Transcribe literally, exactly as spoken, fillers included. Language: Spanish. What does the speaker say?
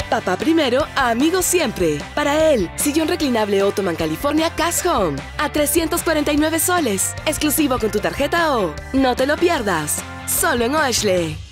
Papá primero, amigo siempre. Para él, sillón reclinable Ottoman California Cash Home. A trescientos cuarenta y nueve soles. Exclusivo con tu tarjeta O. No te lo pierdas. Solo en Oeshle.